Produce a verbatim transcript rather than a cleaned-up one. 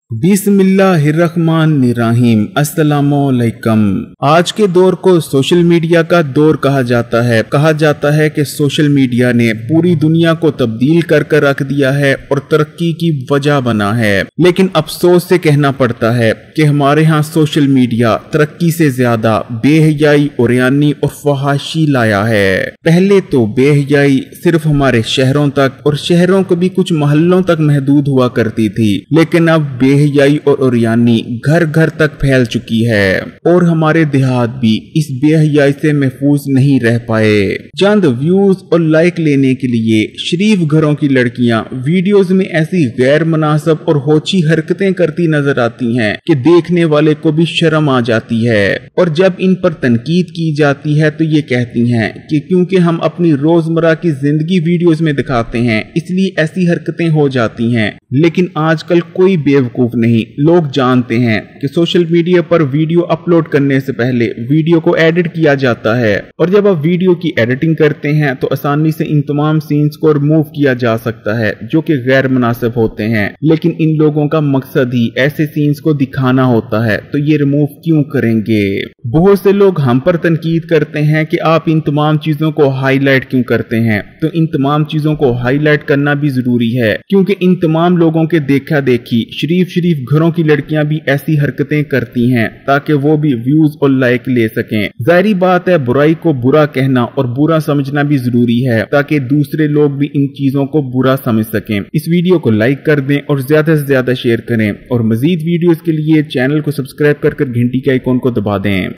बिस्मिल्लाहिर्रहमानिर्रहीम। अस्सलामुअलैकुम। आज के दौर को सोशल मीडिया का दौर कहा जाता है। कहा जाता है कि सोशल मीडिया ने पूरी दुनिया को तब्दील कर कर रख दिया है और तरक्की की वजह बना है। लेकिन अफसोस से कहना पड़ता है कि हमारे यहाँ सोशल मीडिया तरक्की से ज्यादा बेहयाई, उरियानी और फहाशी लाया है। पहले तो बेहयाई सिर्फ हमारे शहरों तक और शहरों को भी कुछ मोहल्लों तक महदूद हुआ करती थी, लेकिन अब बेहयाई और उरियानी घर घर तक फैल चुकी है और हमारे देहात भी इस बेहयाई से महफूज नहीं रह पाए। चंद व्यूज और लाइक लेने के लिए शरीफ घरों की लड़कियां वीडियोस में ऐसी गैर मुनासिब और होची हरकतें करती नजर आती हैं कि देखने वाले को भी शर्म आ जाती है। और जब इन पर तनकीद की जाती है तो ये कहती हैं कि क्योंकि हम अपनी रोजमर्रा की जिंदगी वीडियोस में दिखाते हैं इसलिए ऐसी हरकतें हो जाती हैं। लेकिन आजकल कोई बेवकूफ नहीं, लोग जानते हैं कि सोशल मीडिया पर वीडियो अपलोड करने से पहले वीडियो को एडिट किया जाता है और जब आप वीडियो की एडिटिंग करते हैं तो आसानी से इन तमाम सीन्स को रिमूव किया जा सकता है जो कि गैर मुनासिब होते हैं। लेकिन इन लोगों का मकसद ही ऐसे सीन्स को दिखाना होता है, तो ये रिमूव क्यों करेंगे? बहुत से लोग हम पर तनकीद करते हैं कि आप इन तमाम चीजों को हाईलाइट क्यों करते हैं। तो इन तमाम चीजों को हाईलाइट करना भी जरूरी है क्योंकि इन तमाम लोगों के देखा देखी शरीफ शरीफ घरों की लड़कियां भी ऐसी हरकतें करती हैं ताकि वो भी व्यूज और लाइक ले सकें। जाहिर बात है, बुराई को बुरा कहना और बुरा समझना भी जरूरी है ताकि दूसरे लोग भी इन चीजों को बुरा समझ सकें। इस वीडियो को लाइक कर दें और ज्यादा से ज्यादा शेयर करें और मजीद वीडियोस के लिए चैनल को सब्सक्राइब कर कर घंटी के आइकॉन को दबा दें।